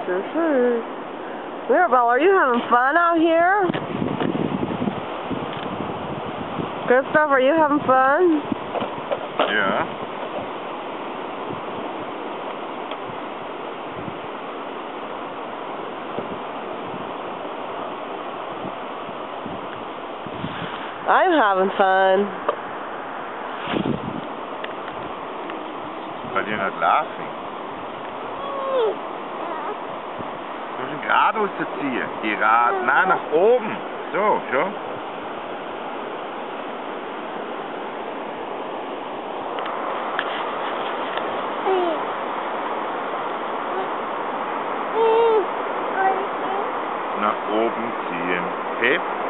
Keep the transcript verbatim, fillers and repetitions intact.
This is. Mirabelle, are you having fun out here? Gustav, are you having fun? Yeah. I'm having fun. Weil ihr nicht laufen. Du musst ihn geradeaus ziehen. Gerade. Nein, nach oben. So, schon. Nach oben ziehen. Okay?